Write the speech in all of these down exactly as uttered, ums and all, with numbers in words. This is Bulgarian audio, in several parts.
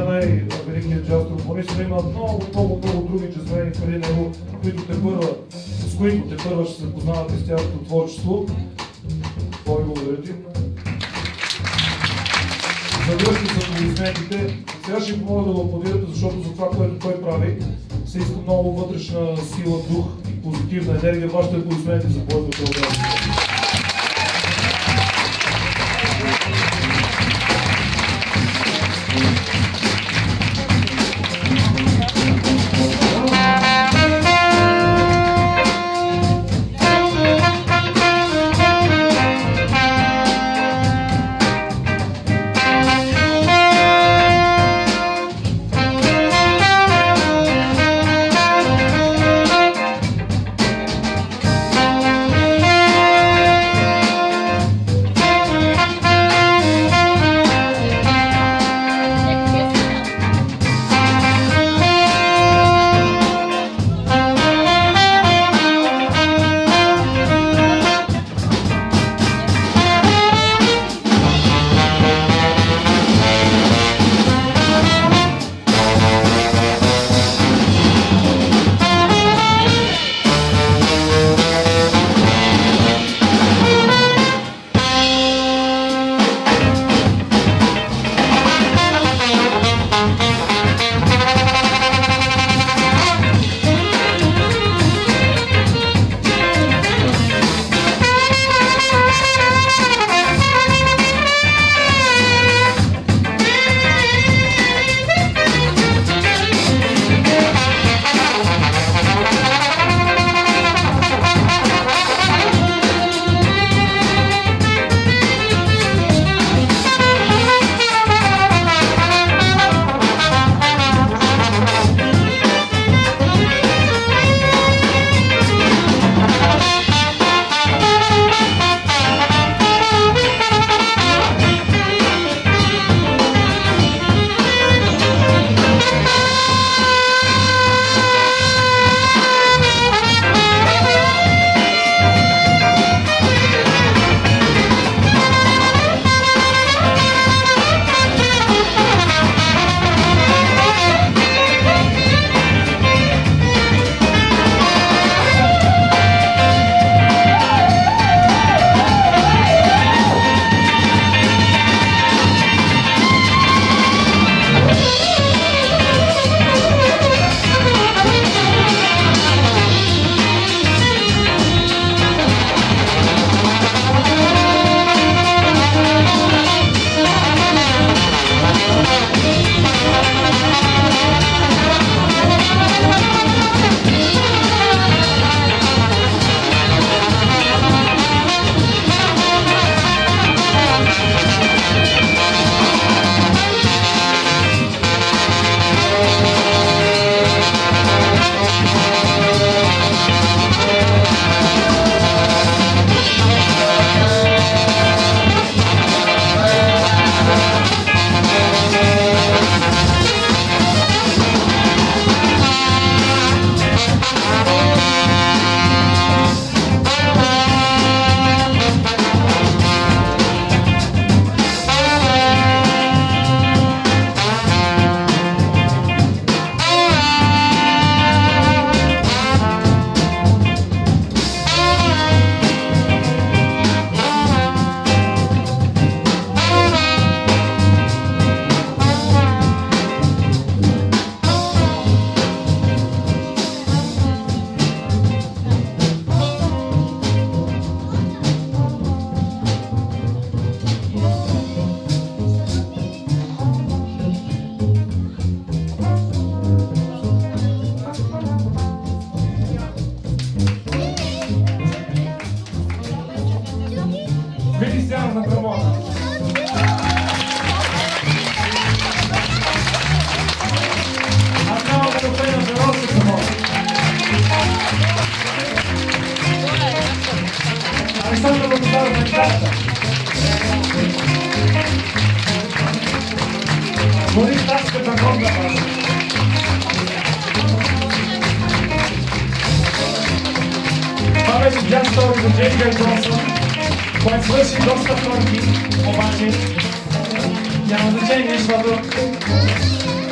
най-великият джаз тромбонист, но има много, много, много други джазмени преди него, които те първа, с които те първа ще се познавате с тяхното творчество. Бой, благодаря ти. Завърши с аплодисментите. Сега ще ви помоля да го аплодирате, защото за това, което той прави, се иска много вътрешна сила, дух и позитивна енергия. Вашите аплодисменти за Бой Петров. Feliciano na tromona. Andiamo con il pelo veloce tromona. Alessandro Lontano in carta. Morì tasca da conda. Mamy tu jazz story do J J Johnson. Quando fosse dosta torki, o właśnie, ja mam do ciebie, Szwadu.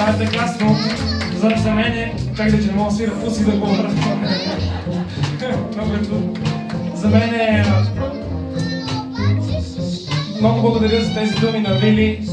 Това е прекрасно. За, за мен е, чакай да че не мога да свира пуси да го обръщам. Много е трудно. За мен е... Много благодаря за тези думи на Вили.